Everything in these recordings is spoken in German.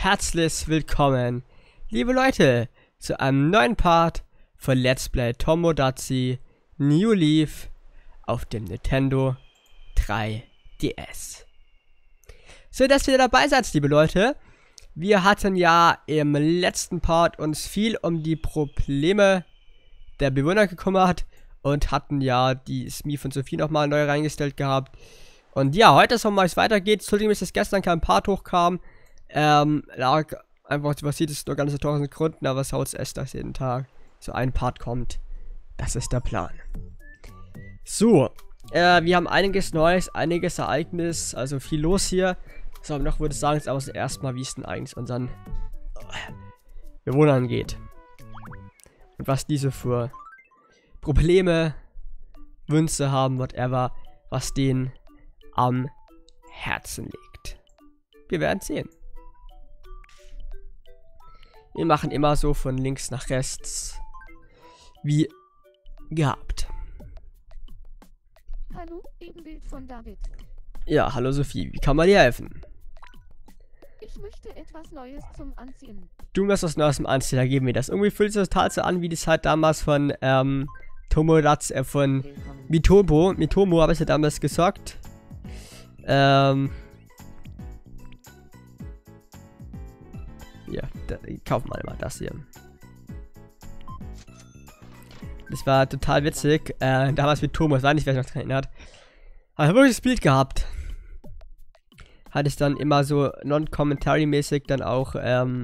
herzlich willkommen, liebe Leute, zu einem neuen Part von Let's Play Tomodachi New Leaf auf dem Nintendo 3DS. So, dass ihr dabei seid, liebe Leute. Wir hatten ja im letzten Part uns viel um die Probleme der Bewohner gekümmert und hatten ja die Smith und Sophie nochmal neu reingestellt gehabt. Und ja, heute ist nochmal, es weitergeht. Entschuldigung, dass gestern kein Part hochkam. Lag einfach, was sieht es nur ganze 1000 Gründen, aber es haut es dass jeden Tag so ein Part kommt. Das ist der Plan. So, wir haben einiges Neues, einiges Ereignis, also viel los hier. So, aber noch würde ich sagen, jetzt aber erstmal, wie es denn eigentlich unseren Bewohnern geht. Und was diese für Probleme, Wünsche haben, whatever, was denen am Herzen liegt. Wir werden sehen. Wir machen immer so von links nach rechts, wie gehabt. Hallo, Ebenbild von David. Ja, hallo Sophie, wie kann man dir helfen? Ich möchte etwas Neues zum Anziehen. Du musst was Neues zum Anziehen, da geben wir das. Irgendwie fühlt sich das total so an, wie das halt damals von Tomodachi, von Mitomo habe ich ja damals gesagt. Ja, kaufen wir mal das hier. Das war total witzig. Damals mit Thomas, weiß nicht, wer sich noch dran erinnert. Aber ich habe wirklich das Bild gehabt. Hatte ich dann immer so non-commentary-mäßig dann auch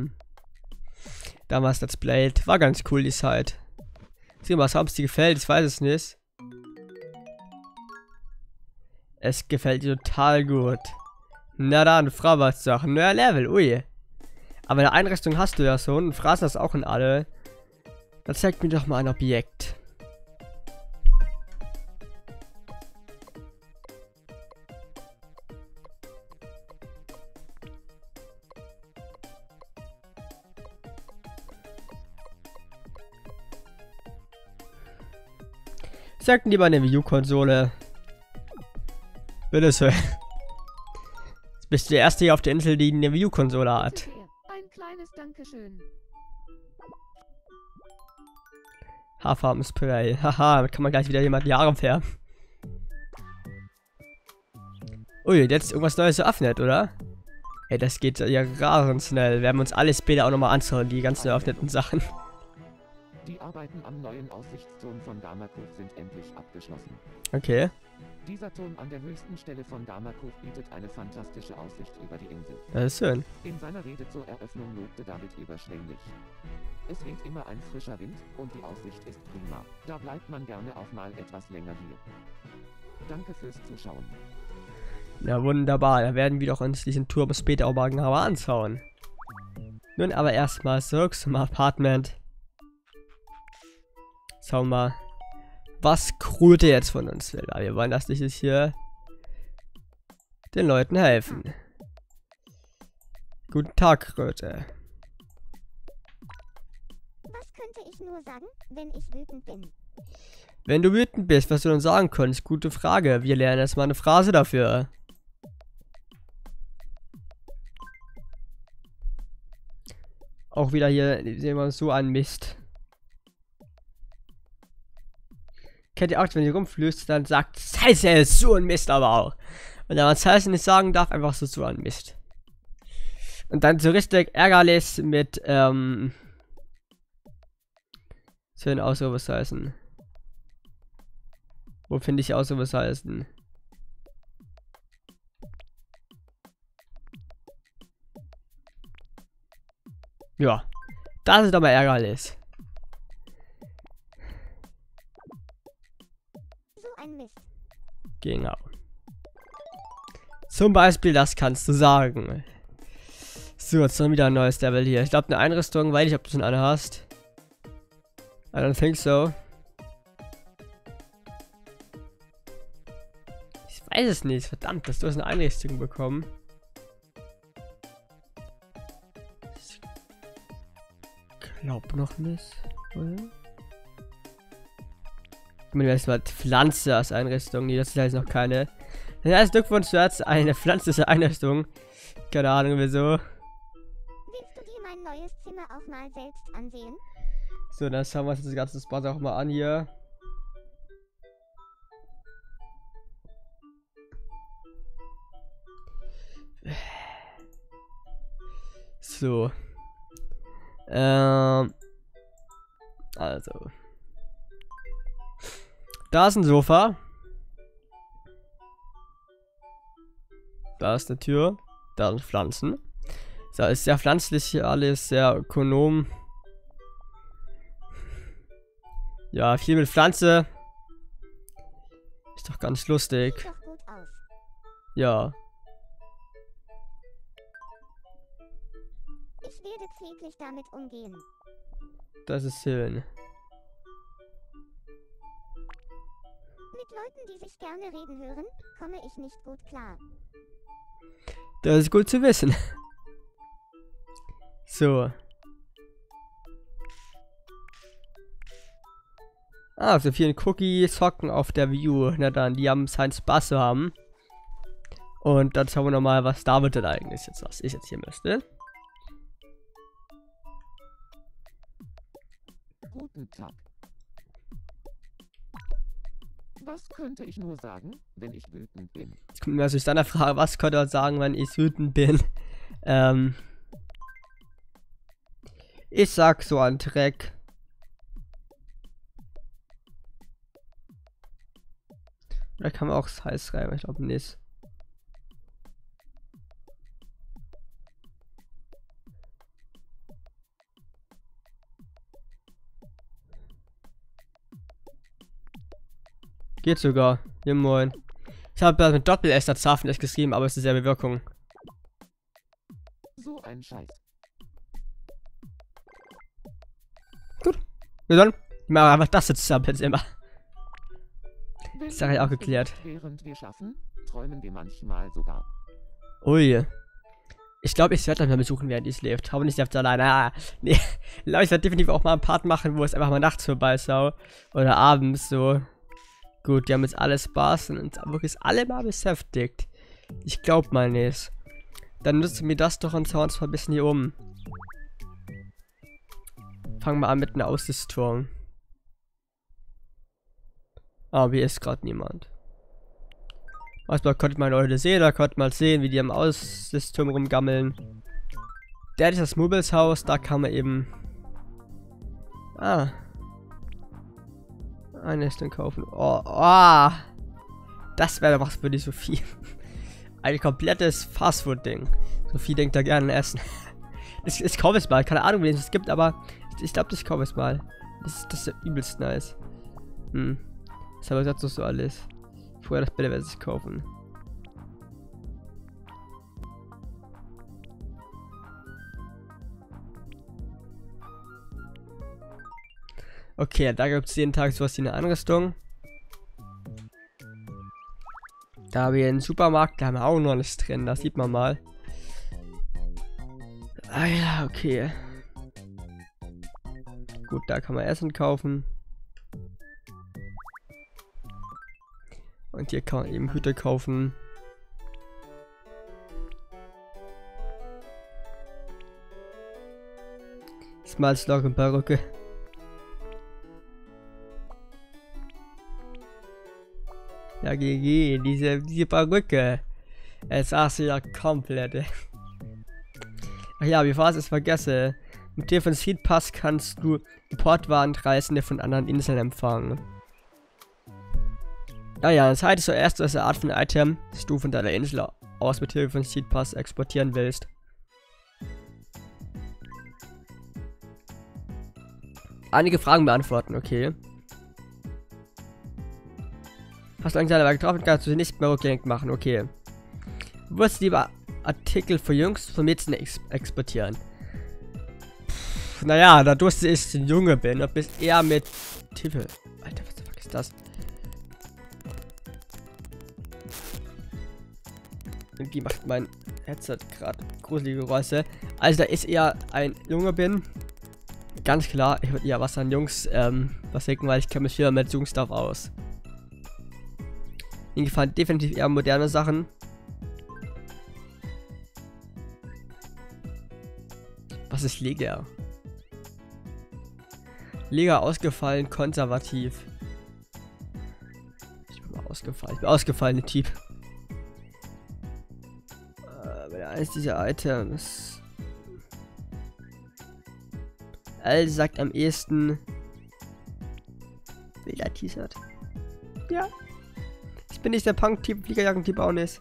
damals Let's Played. War ganz cool die Zeit. Sieh mal, was dir gefällt, ich weiß es nicht. Es gefällt dir total gut. Na dann, Frau was sagen. Neuer Level, ui. Aber eine Einrichtung hast du ja schon und fraß das auch in alle. Dann zeigt mir doch mal ein Objekt. Sagt lieber eine Wii U-Konsole. Bitte schön. Jetzt bist du der Erste hier auf der Insel, die eine Wii U-Konsole hat. Ein kleines Dankeschön. Haarfarben-Spray. Haha, da kann man gleich wieder jemand die Haare färben. Ui, jetzt irgendwas Neues eröffnet, oder? Ey, das geht ja rasend schnell. Wir werden uns alles später auch nochmal anschauen, die ganzen eröffneten Sachen. Die Arbeiten am neuen Aussichtsturm von Damakuf sind endlich abgeschlossen. Okay. Dieser Turm an der höchsten Stelle von Damakuf bietet eine fantastische Aussicht über die Insel. Das ist schön. In seiner Rede zur Eröffnung lobte David überschwänglich. Es weht immer ein frischer Wind und die Aussicht ist prima. Da bleibt man gerne auch mal etwas länger hier. Danke fürs Zuschauen. Na wunderbar, da werden wir doch uns diesen Turm später auch mal genauer anschauen. Nun aber erstmal zurück zum Apartment. Schauen wir mal, was Kröte jetzt von uns will. Aber wir wollen das nicht hier den Leuten helfen. Guten Tag, Kröte. Was könnte ich nur sagen, wenn ich wütend bin? Wenn du wütend bist, was du denn sagen könntest? Gute Frage. Wir lernen erstmal eine Phrase dafür. Auch wieder hier sehen wir uns so ein Mist. Kennt ihr auch, wenn ihr rumflüstert, dann sagt Scheiße, ist so ein Mist aber auch. Und wenn man Scheiße nicht sagen darf, einfach so ein Mist. Und dann so richtig ärgerlich mit, schön Ausrufezeichen. Wo finde ich Ausrufezeichen? Ja, das ist doch mal ärgerlich. Mist. Genau. Zum Beispiel, das kannst du sagen. So, jetzt noch wieder ein neues Level hier. Ich glaube, eine Einrüstung, weiß ich, ob du schon eine hast. I don't think so. Ich weiß es nicht. Verdammt, dass du eine Einrichtung bekommen. Ich glaube noch nicht, oder? Ich meine, das war Pflanze als Einrichtung. Nee, das ist jetzt noch keine. Dann heißt Glückwunsch, du hast eine pflanzliche Einrichtung. Keine Ahnung wieso. Willst du dir mein neues Zimmer auch mal selbst ansehen? So, dann schauen wir uns das ganze Spaß auch mal an hier. So. Also. Da ist ein Sofa. Da ist eine Tür. Da sind Pflanzen. So, ist sehr pflanzlich hier alles, sehr ökonom. Ja, viel mit Pflanze. Ist doch ganz lustig. Sieht doch gut aus. Ja. Ich werde pfleglich damit umgehen. Das ist schön. Mit Leuten, die sich gerne reden hören, komme ich nicht gut klar. Das ist gut zu wissen. So. Ah, so viele Cookies hocken auf der View. Na dann, die haben seinen Spaß zu haben. Und dann schauen wir nochmal, was David denn eigentlich jetzt, was ich jetzt hier müsste. Guten Tag. Was könnte ich nur sagen, wenn ich wütend bin? Jetzt kommt mir natürlich dann eine Frage, was könnte er sagen, wenn ich wütend bin? Ich sag so ein Dreck. Da kann man auch das heiß schreiben, ich glaube nicht. Geht sogar. Ja, moin. Ich habe das mit Doppel-S statt Zahnfleisch geschrieben, aber es ist dieselbe Wirkung. So ein Scheiß. Gut. Ja, dann machen wir einfach das jetzt zusammen jetzt immer. Wenn Das habe ich auch geklärt. Während wir schaffen, träumen wir manchmal sogar. Ui. Ich glaube, ich werde mal besuchen, während ich lebt. Aber nicht selbst alleine. Ah, nee. Ich glaube, ich werde definitiv auch mal einen Part machen, wo es einfach mal nachts vorbeisau. Oder abends so. Gut, die haben jetzt alle Spaß und uns wirklich alle mal beschäftigt. Ich glaube mal nicht. Dann nutzen wir das doch und schauen uns mal ein bisschen hier um. Fangen wir an mit einer Aussichtsturm. Aber hier ist gerade niemand. Manchmal konnte man Leute sehen, da konnte man sehen, wie die am Aussichtsturm rumgammeln. Der ist das Mubelshaus, da kann man eben... Ah. Ein Nestchen kaufen. Oh, oh. Das wäre doch was für die Sophie. Ein komplettes Fastfood-Ding. Sophie denkt da gerne an Essen. Ich kaufe es mal. Keine Ahnung, wie es es gibt, aber ich glaube, ich kaufe es mal. Das ist ja übelst nice. Das habe ich jetzt so alles. Vorher das Bälle werde ich kaufen. Okay, da gibt es jeden Tag sowas wie eine Anrüstung. Da haben wir einen Supermarkt, da haben wir auch noch nichts drin, das sieht man mal. Ah ja, okay. Gut, da kann man Essen kaufen. Und hier kann man eben Hüte kaufen. Smalzlock und Perücke. Ja, GG, diese Perücke. Es sagst du ja komplett. Ach ja, bevor ich es vergesse. Mit dir von Seed Pass kannst du Importwarenreisende von anderen Inseln empfangen. Naja, das heißt zuerst als Art von Item, das du von deiner Insel aus mit Hilfe von Seed Pass exportieren willst. Einige Fragen beantworten, okay. Hast du langsam getroffen, kannst du sie nicht mehr rückgängig machen, okay. Du wirst lieber Artikel für Jungs von Mädchen exportieren. Naja, dadurch, dass ich ein Junge bin, und bist eher mit Tiffel. Alter, was the fuck ist das? Irgendwie macht mein Headset gerade gruselige Geräusche. Also, da ich eher ein Junge bin, ganz klar, ich würde eher was an Jungs versinken, weil ich kenne mich hier mit Jungstuff aus. Mir gefallen definitiv eher moderne Sachen. Was ist Lega? Lega ausgefallen, konservativ. Ich bin mal ausgefallen. Ich bin ausgefallene Typ. Wenn eines dieser Items. L sagt am ehesten. Wilder T-Shirt. Ja. Ich bin nicht der Punk-Typ, Fliegerjacken-Typ auch nicht.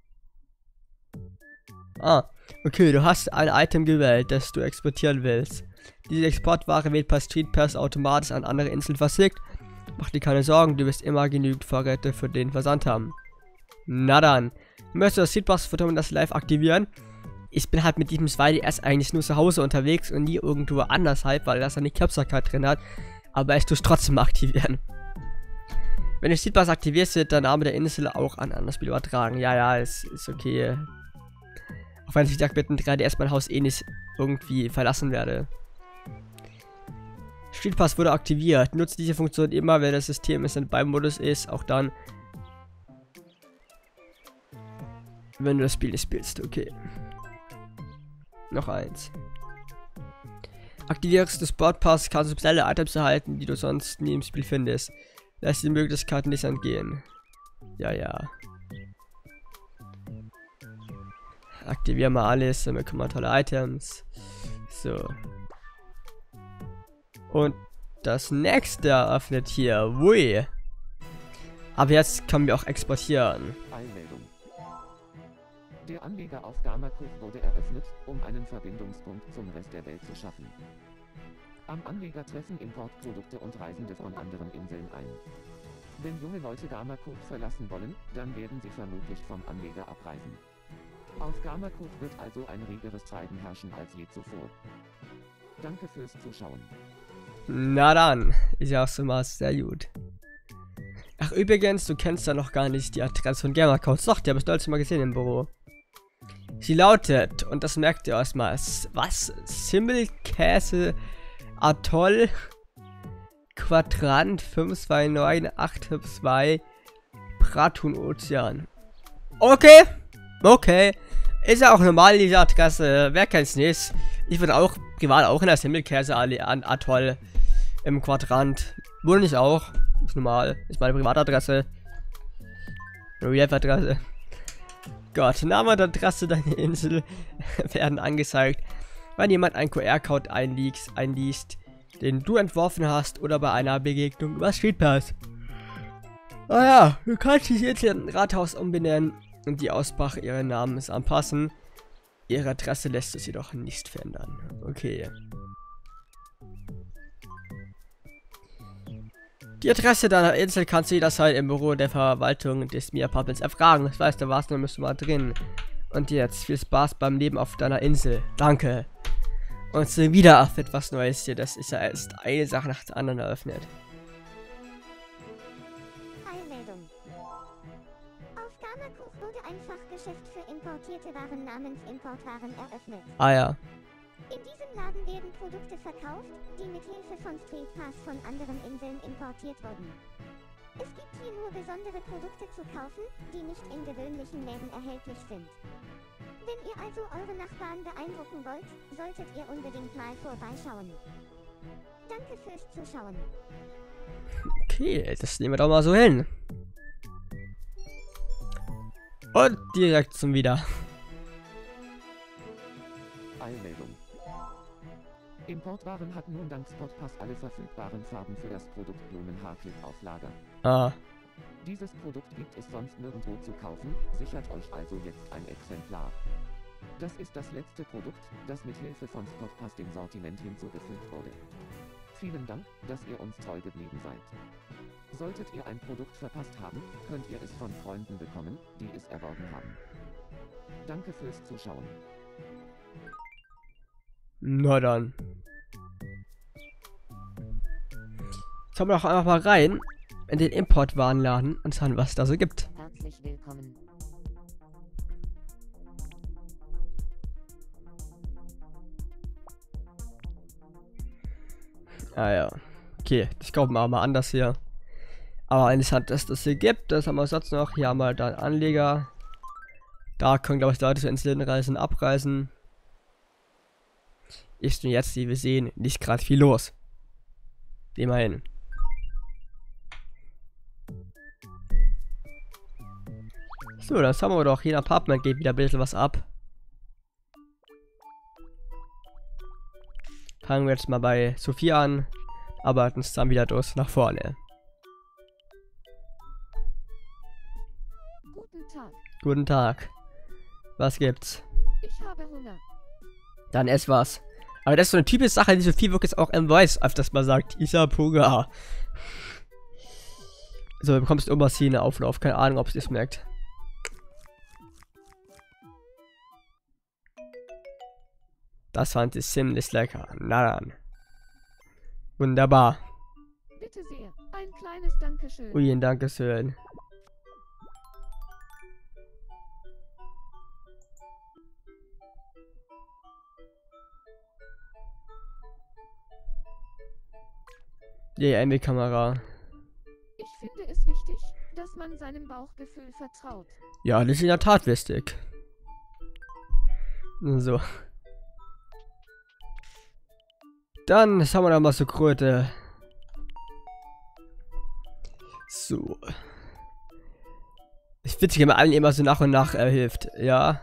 Ah, okay, du hast ein Item gewählt, das du exportieren willst. Diese Exportware wird per Street Pass automatisch an andere Inseln verschickt. Mach dir keine Sorgen, du wirst immer genügend Vorräte für den Versand haben. Na dann. Möchtest du das Street Pass Foto und das live aktivieren? Ich bin halt mit diesem 2DS eigentlich nur zu Hause unterwegs und nie irgendwo anders halt, weil das eine Capture-Card drin hat. Aber ich tue es trotzdem aktivieren. Wenn du Street Pass aktivierst, wird der Name der Insel auch an das Spiel übertragen. Ja, ist okay. Auch wenn ich gesagt mit dem 3DS mein Haus eh nicht irgendwie verlassen werde. Street Pass wurde aktiviert. Nutze diese Funktion immer, wenn das System in Standby-Modus ist. Auch dann, wenn du das Spiel nicht spielst. Okay. Noch eins. Aktivierst du Sportpass, kannst du spezielle Items erhalten, die du sonst nie im Spiel findest. Lass die Möglichkeit nicht entgehen. Ja. Aktivieren wir alles, dann bekommen wir tolle Items. So. Und das nächste eröffnet hier. Wui. Aber jetzt können wir auch exportieren. Einmeldung. Der Anleger auf Gamakuf wurde eröffnet, um einen Verbindungspunkt zum Rest der Welt zu schaffen. Am Anleger treffen Importprodukte und Reisende von anderen Inseln ein. Wenn junge Leute Gamakuf verlassen wollen, dann werden sie vermutlich vom Anleger abreisen. Auf Gamakuf wird also ein regeres Treiben herrschen als je zuvor. Danke fürs Zuschauen. Na dann, ist ja auch so mal sehr gut. Ach übrigens, du kennst ja noch gar nicht die Adresse von Gamercodes. Doch, die habe ich neulich mal gesehen im Büro. Sie lautet, und das merkt ihr erstmal, was? Simmelkäse Atoll Quadrant 529852 Pratun Ozean. Okay. Ist ja auch normal, diese Adresse. Wer kennt's nicht? Ich bin auch privat auch in der Simmelkäse Atoll im Quadrant. Wohl nicht auch. Ist normal. Ist meine Privatadresse. Real-Adresse. Gott, Name und Adresse deiner Insel werden angezeigt, wenn jemand einen QR-Code einliest, den du entworfen hast oder bei einer Begegnung über Street Pass. Ah ja, du kannst dich jetzt in Rathaus umbenennen und die Aussprache ihres Namens anpassen. Ihre Adresse lässt es jedoch nicht verändern. Okay. Die Adresse deiner Insel kannst du jederzeit im Büro der Verwaltung des Mia Puppets erfragen. Das weißt du was, dann bist du mal drin. Und jetzt viel Spaß beim Leben auf deiner Insel. Danke. Und so wieder auf etwas Neues hier. Das ist ja erst eine Sache nach der anderen eröffnet. Einmeldung. Auf Gamakuf wurde ein Fachgeschäft für importierte Waren namens Importwaren eröffnet. Ah ja. In diesem Laden werden Produkte verkauft, die mit Hilfe von Street Pass von anderen Inseln importiert wurden. Es gibt hier nur besondere Produkte zu kaufen, die nicht in gewöhnlichen Läden erhältlich sind. Wenn ihr also eure Nachbarn beeindrucken wollt, solltet ihr unbedingt mal vorbeischauen. Danke fürs Zuschauen. Okay, das nehmen wir doch mal so hin. Und direkt zum Wieder. Einmeldung. Importwaren hat nun dank Spotpass alle verfügbaren Farben für das Produkt Blumenhaarclip auf Lager. Ah. Dieses Produkt gibt es sonst nirgendwo zu kaufen, sichert euch also jetzt ein Exemplar. Das ist das letzte Produkt, das mit Hilfe von Spotpass dem Sortiment hinzugefügt wurde. Vielen Dank, dass ihr uns treu geblieben seid. Solltet ihr ein Produkt verpasst haben, könnt ihr es von Freunden bekommen, die es erworben haben. Danke fürs Zuschauen. Na dann. Schauen wir doch einfach mal rein in den Importwarenladen und schauen, was es da so gibt. Herzlich willkommen. Ah ja. Okay, das kaufen wir mal anders hier. Aber interessant, dass das hier gibt. Das haben wir sonst noch. Hier haben wir dann Anleger. Da können, glaube ich, Leute zu Inseln reisen, abreisen. ist nun jetzt, wie wir sehen, nicht gerade viel los. Immerhin. So, das haben wir doch. Jeder Apartment geht wieder ein bisschen was ab. Fangen wir jetzt mal bei Sophia an. Arbeiten uns dann wieder durch nach vorne. Guten Tag. Guten Tag. Was gibt's? Ich habe Hunger. Dann ess was. Aber das ist so eine typische Sache, die Sophie wirklich auch im Voice öfters mal sagt. Ich hab Hunger. So, du bekommst irgendwas hier in der Auflauf. Keine Ahnung, ob es das merkt. Das fand ich ziemlich lecker. Na dann. Wunderbar. Bitte sehr. Ein kleines Dankeschön. Ui, ein Dankeschön. Die MB-Kamera. Ich finde es wichtig, dass man seinem Bauchgefühl vertraut. Ja, das ist in der Tat wichtig. So. Dann haben wir da mal so Kröte. So. Ich witzig, wenn man allen immer so nach und nach hilft. Ja.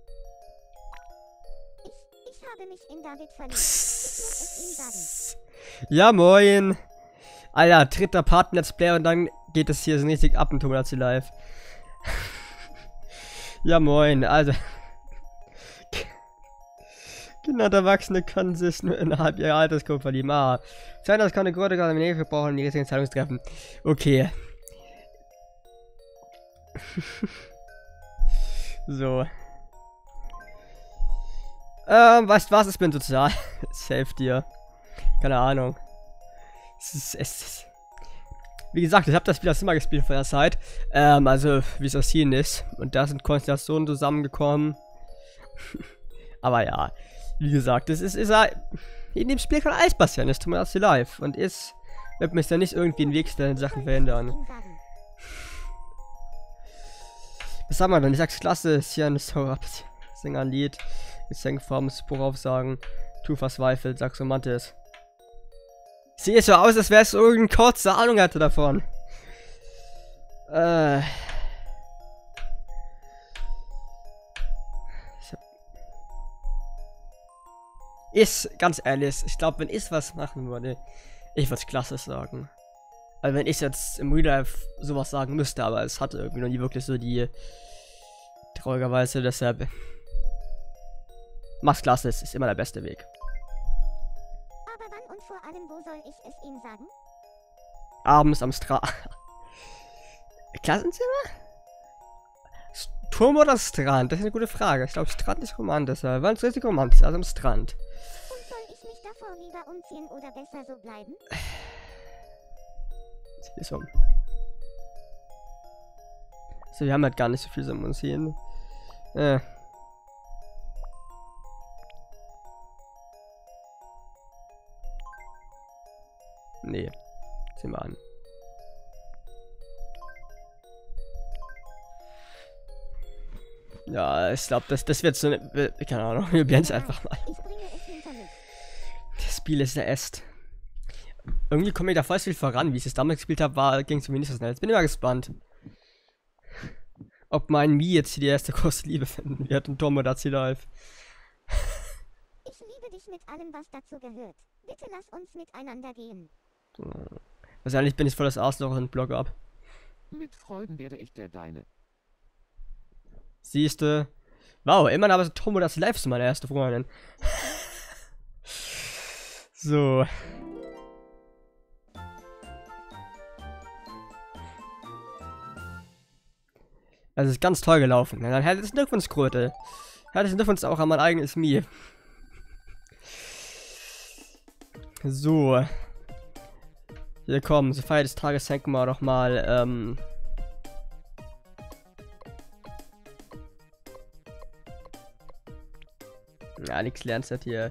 Ich habe mich in David verliebt. Ich muss es ihm sagen. Ja, moin. Alter, dritter Part Let's Play und dann geht es hier so richtig ab in Tomodachi Live. Ja, moin. Also. Kinder und Erwachsene können sich nur innerhalb ihrer Altersgruppe verlieben. Ah. Sein, das keine Gründe gerade wir brauchen die richtigen Entscheidungen treffen. Okay. So. Weißt was? Ich bin sozial. Safe dir. Keine Ahnung. Wie gesagt, ich habe das Spiel das immer gespielt vor der Zeit. Also, wie es erschienen ist. Und da sind Konstellationen zusammengekommen. Aber ja. Wie gesagt, das ist in dem Spiel kann alles passieren. Das tut mir Tomodachi Live. Und wird mich da nicht irgendwie in den Weg stellen, Sachen verändern. Was haben wir denn? Ich sag's klasse. Ist hier ein Sänger ein Lied. Gesangform, Spruchaufsagen. Tu verzweifelt, sag's Romantis. Sieht so aus, als wäre es irgendeine kurze Ahnung hatte davon. Ganz ehrlich, ich glaube, wenn ich was machen würde, ich würde es klasse sagen. Also wenn ich jetzt im Real Life sowas sagen müsste, aber es hatte irgendwie noch nie wirklich so die traurigerweise, deshalb mach's klasse, es ist immer der beste Weg. Aber wann und vor allem, wo soll ich es ihm sagen? Abends am Strand. Klassenzimmer? Turm oder Strand? Das ist eine gute Frage. Ich glaube, Strand ist romantisch. Wann ist richtig romantisch? Also am Strand. Und soll ich mich davor lieber umziehen oder besser so bleiben? Zieh es um. So, wir haben halt gar nicht so viel zum Umziehen. Nee. Ziehen wir an. Ja, ich glaube, das wird so eine. Keine Ahnung, wir probieren es einfach mal. Ich bringe es hinter mich. Das Spiel ist der Est. Irgendwie komme ich da voll viel voran. Wie ich es damals gespielt habe, ging es mir nicht so schnell. Jetzt bin ich mal gespannt. Ob mein Mii jetzt hier die erste große Liebe finden wird und Tomodachi Live. Ich liebe dich mit allem, was dazu gehört. Bitte lass uns miteinander gehen. Wahrscheinlich bin ich voll das Arschloch und Block ab. Mit Freuden werde ich der Deine. Siehste. Wow, immerhin aber so Tomodachi Live ist meine erste Freundin. So. Also ist ganz toll gelaufen. Dann hätte es Glückwunsch, Kröte. Hätte es Glückwunsch auch an mein eigenes Mii. So. Hier kommen, zur Feier des Tages schenken wir doch mal, ja, nix lernst du hier.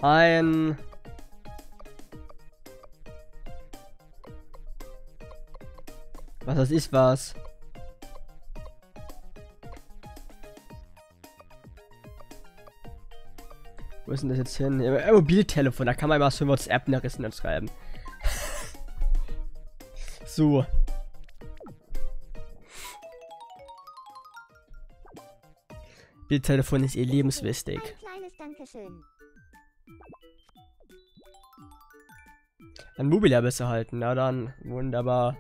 ein... Was das ist, was? Wo ist denn das jetzt hin? Mobiltelefon, da kann man immer so WhatsApp-Nachrichten schreiben. So. Bildtelefon ist lebenswichtig. Ein kleines Dankeschön. Ein Mobil bist du halten, na dann, wunderbar.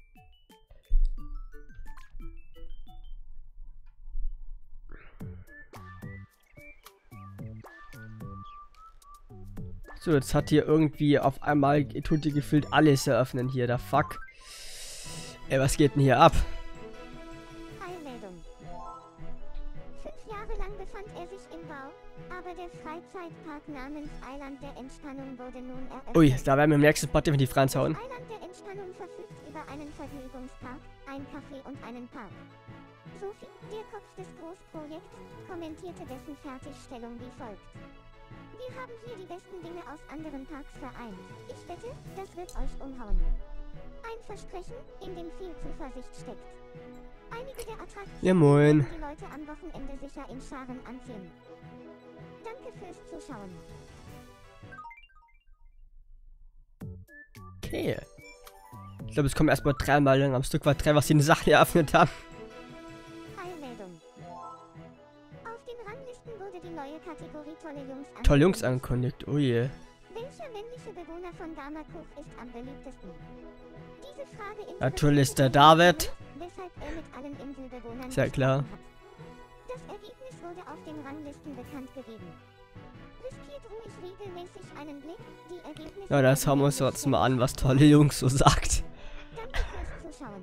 So, jetzt hat hier irgendwie auf einmal, tut die gefühlt alles eröffnen hier, der Fuck. Ey, was geht denn hier ab? Eilmeldung. 5 Jahre lang befand er sich im Bau, aber der Freizeitpark namens Eiland der Entspannung wurde nun eröffnet. Ui, da werden wir im nächsten Part definitiv reinhauen. Das Eiland der Entspannung verfügt über einen Vergnügungspark, ein Café und einen Park. Sophie, der Kopf des Großprojekts, kommentierte dessen Fertigstellung wie folgt. Wir haben hier die besten Dinge aus anderen Parks vereint. Ich wette, das wird euch umhauen. Ein Versprechen, in dem viel Zuversicht steckt. Einige der Attraktionen Ja, moin. werden die Leute am Wochenende sicher in Scharen anziehen. Danke fürs Zuschauen. Okay. Ich glaube, es kommen erstmal 3 Mal lang am Stück, weil 3 was die Sachen eröffnet haben. Eilmeldung. Auf den Ranglisten wurde die neue Kategorie Tolle Jungs angekündigt, oh je. Welcher männliche Bewohner von Damakuch ist am beliebtesten? Diese Frage interessiert Natürlich der mich David. weshalb er mit allen Inselbewohnern Sehr klar. gesprochen hat. Das Ergebnis wurde auf den Ranglisten bekannt gegeben. Riskiert ruhig regelmäßig einen Blick, die Ergebnisse... Ja, das schauen wir uns jetzt mal an, was Tolle Jungs so sagt. Danke fürs Zuschauen.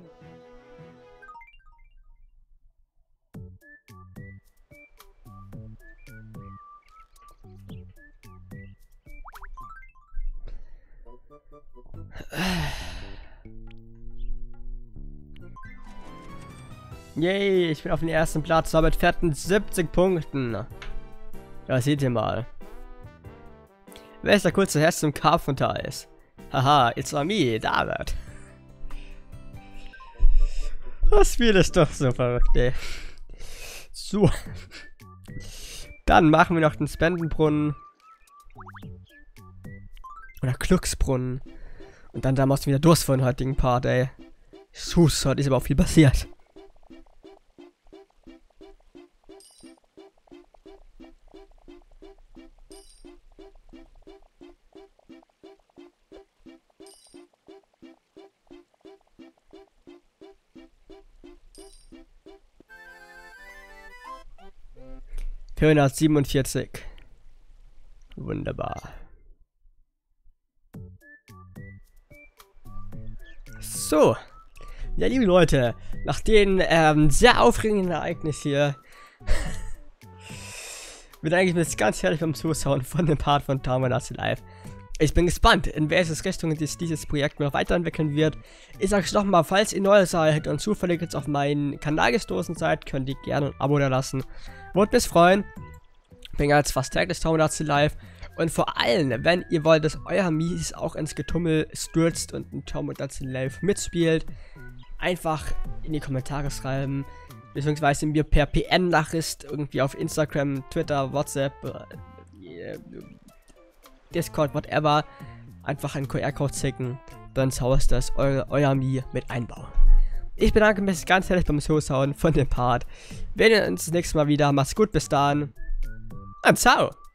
Yay, ich bin auf dem ersten Platz, aber mit fetten 70 Punkten. Ja, seht ihr mal. Wer ist der kurze Herz zum Carpenter-Eis? Haha, it's on me, David. Das Spiel ist doch so verrückt, ey. So. Dann machen wir noch den Spendenbrunnen. Oder Glücksbrunnen. Und dann machst du wieder Durst für den heutigen Part, ey. Sus, heute ist aber auch viel passiert. ...447. Wunderbar. So. Ja, liebe Leute, nach den sehr aufregenden Ereignissen hier... bedanke ich mich jetzt ganz herzlich beim Zuschauen von dem Part von Tomodachi Live. Ich bin gespannt, in welche Richtung dieses Projekt noch weiterentwickeln wird. Ich sage es nochmal, falls ihr neu seid und zufällig jetzt auf meinen Kanal gestoßen seid, könnt ihr gerne ein Abo da lassen. Würde mich freuen. Ich bin jetzt fast täglich Tomodachi Live. Und vor allem, wenn ihr wollt, dass euer Mies auch ins Getummel stürzt und ein Tomodachi Live mitspielt, einfach in die Kommentare schreiben. Beziehungsweise mir per PN-Nachricht irgendwie auf Instagram, Twitter, WhatsApp, Discord, whatever, einfach einen QR-Code zicken, dann zaubert das euer Mii mit einbauen. Ich bedanke mich ganz herzlich beim Zuschauen von dem Part. Wir sehen uns das nächste Mal wieder. Macht's gut, bis dann. Und ciao.